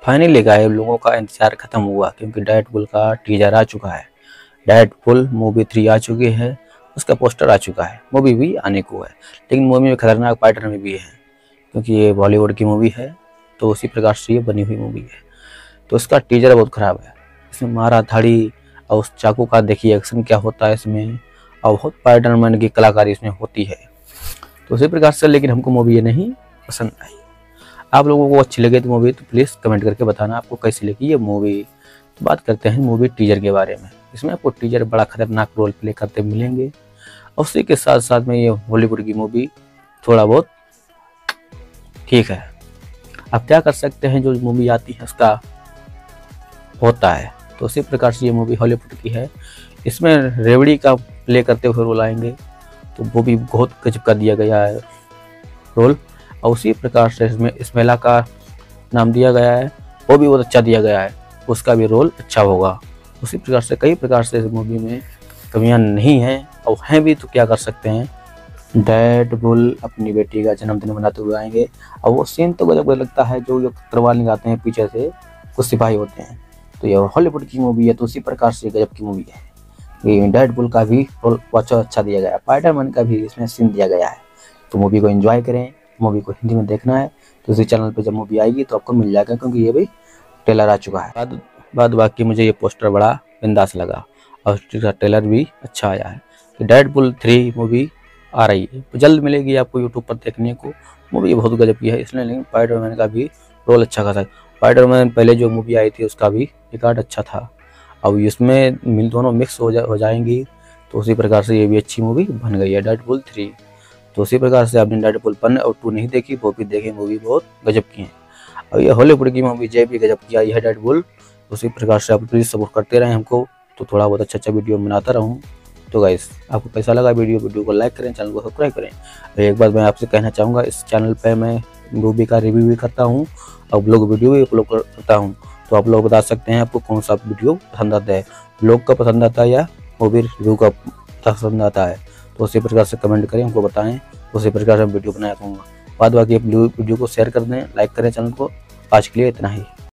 Finally guys लोगों का इंतजार खत्म हुआ क्योंकि डेडपुल का टीजर आ चुका है। डेडपुल मूवी 3 आ चुकी है, उसका पोस्टर आ चुका है, मूवी भी आने को है। लेकिन मूवी में खतरनाक पार्टनर में भी है क्योंकि ये बॉलीवुड की मूवी है, तो उसी प्रकार से ये बनी हुई मूवी है। तो इसका टीजर बहुत खराब है। इसमें मारा धाड़ी और उस चाकू का देखिए एक्शन क्या होता है इसमें, और बहुत स्पाइडरमैन की कलाकारी इसमें होती है। तो उसी प्रकार से लेकिन हमको मूवी ये नहीं पसंद आई। आप लोगों को अच्छी लगे तो मूवी तो प्लीज़ कमेंट करके बताना आपको कैसी लगी ये मूवी। तो बात करते हैं मूवी टीजर के बारे में। इसमें आपको टीजर बड़ा खतरनाक रोल प्ले करते मिलेंगे और उसी के साथ साथ में ये हॉलीवुड की मूवी थोड़ा बहुत ठीक है। आप क्या कर सकते हैं, जो मूवी आती है उसका होता है। तो उसी प्रकार से ये मूवी हॉलीवुड की है। इसमें रेवड़ी का प्ले करते हुए रोल आएंगे, तो वो भी बहुत गजब का दिया गया है रोल। और उसी प्रकार से इसमें इस्मेला का नाम दिया गया है, वो भी बहुत अच्छा दिया गया है, उसका भी रोल अच्छा होगा। उसी प्रकार से कई प्रकार से इस मूवी में कमियां नहीं हैं, और हैं भी तो क्या कर सकते हैं। डेडपुल अपनी बेटी का जन्मदिन मनाते हुए आएंगे और वो सीन तो गजब लगता है, जो ये तलवार निकालते हैं पीछे से कुछ सिपाही होते हैं। तो ये हॉलीवुड की मूवी है, तो उसी प्रकार से गजब की मूवी है। ये डेडपुल का भी रोल अच्छा दिया गया है, स्पाइडरमैन का भी इसमें सीन दिया गया है। तो मूवी को एंजॉय करें। मूवी को हिंदी में देखना है तो इसी चैनल पे जब मूवी आएगी तो आपको मिल जाएगा, क्योंकि ये भी ट्रेलर आ चुका है। बाद बाकी मुझे ये पोस्टर बड़ा बिंदास लगा और इसका ट्रेलर भी अच्छा आया है। तो डेडपुल 3 मूवी आ रही है, तो जल्द मिलेगी आपको यूट्यूब पर देखने को। मूवी बहुत गजब की है इसलिए, लेकिन स्पाइडरमैन का भी रोल अच्छा खासा है। स्पाइडरमैन पहले जो मूवी आई थी उसका भी रिकॉर्ड अच्छा था, अब इसमें दोनों मिक्स हो जाएंगी। तो उसी प्रकार से ये भी अच्छी मूवी बन गई है डेडपुल 3। तो उसी प्रकार से आपने डेडपुल 1 और 2 नहीं देखी, वो भी देखें, मूवी बहुत गजब की है। और ये हॉलीवुड की मूवी जे भी गजब की आई है डेडपुल। उसी प्रकार से आप प्लीज़ सपोर्ट करते रहें हमको, तो थोड़ा बहुत अच्छा वीडियो बनाता रहूँ। तो गाइस आपको कैसा लगा वीडियो को लाइक करें, चैनल को सब्सक्राइब करें। और एक बात मैं आपसे कहना चाहूँगा, इस चैनल पर मैं मूवी का रिव्यू भी करता हूँ और ब्लॉग वीडियो भी अपलोड करता हूँ। तो आप लोग बता सकते हैं आपको कौन सा वीडियो पसंद आता है, ब्लॉग का पसंद आता है या मूवी रिव्यू का पसंद आता है। तो उसी प्रकार से कमेंट करें, हमको बताएं, उसी प्रकार से वीडियो बनाया करूँगा। बाद बाकी वीडियो को शेयर कर दें, लाइक करें चैनल को। आज के लिए इतना ही।